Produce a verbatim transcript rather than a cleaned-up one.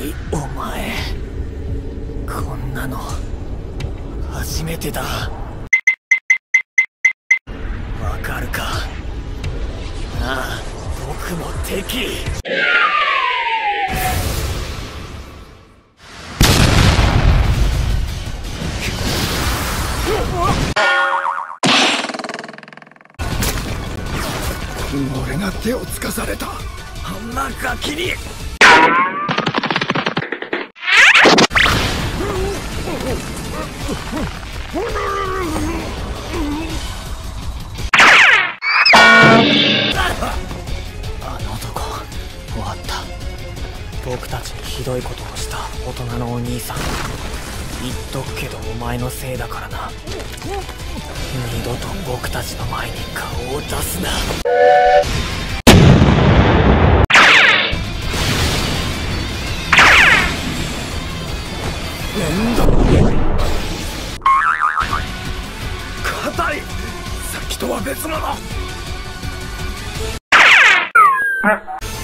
いお前、こんなの初めてだ。わかるか。ああ、僕も敵。 俺が手をつかされた。 あんなガキに。あの男、終わった。僕たちにひどいことをした大人のお兄さん。言っとくけどお前のせいだからな。二度と僕たちの前に顔を出すな。面倒。 硬い。さっきとは別物。